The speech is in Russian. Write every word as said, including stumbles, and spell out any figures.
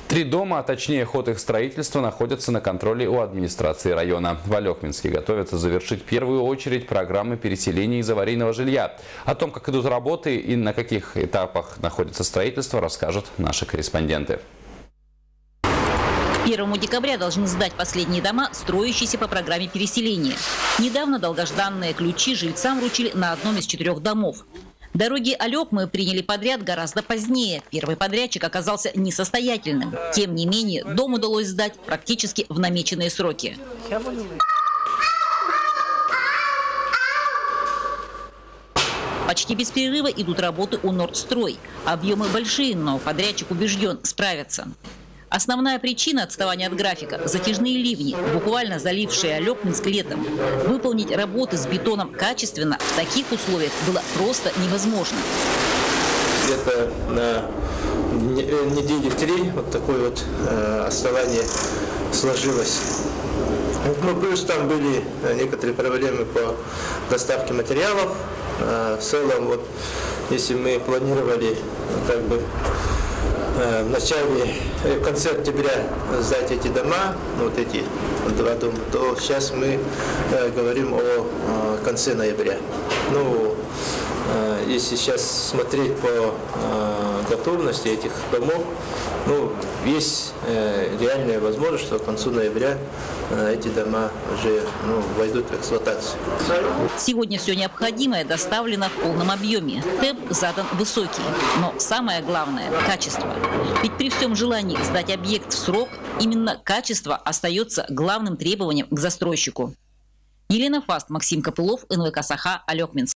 Три дома, а точнее ход их строительства, находятся на контроле у администрации района. В Алекминске готовятся завершить первую очередь программы переселения из аварийного жилья. О том, как идут работы и на каких этапах находится строительство, расскажут наши корреспонденты. К первому декабря должны сдать последние дома, строящиеся по программе переселения. Недавно долгожданные ключи жильцам вручили на одном из четырех домов. Дороги Алекмы приняли подряд гораздо позднее. Первый подрядчик оказался несостоятельным. Тем не менее, дом удалось сдать практически в намеченные сроки. Почти без перерыва идут работы у Нордстрой. Объемы большие, но подрядчик убежден, справится. Основная причина отставания от графика – затяжные ливни, буквально залившие Алекминск летом. Выполнить работы с бетоном качественно в таких условиях было просто невозможно. Где-то на недели три вот такое вот э, отставание сложилось. Ну, плюс там были некоторые проблемы по доставке материалов. Э, в целом, вот, если мы планировали как бы в начале, в конце октября сдать эти дома, вот эти два дома, то сейчас мы э, говорим о, о конце ноября. Ну, э, если сейчас смотреть по э, готовности этих домов, ну, есть э, реальная возможность, что к концу ноября э, эти дома уже ну, войдут в эксплуатацию. Сегодня все необходимое доставлено в полном объеме. Темп задан высокий, но самое главное – качество. Ведь при всем желании сдать объект в срок, именно качество остается главным требованием к застройщику. Елена Фаст, Максим Копылов, эн вэ ка Саха, Алекминск.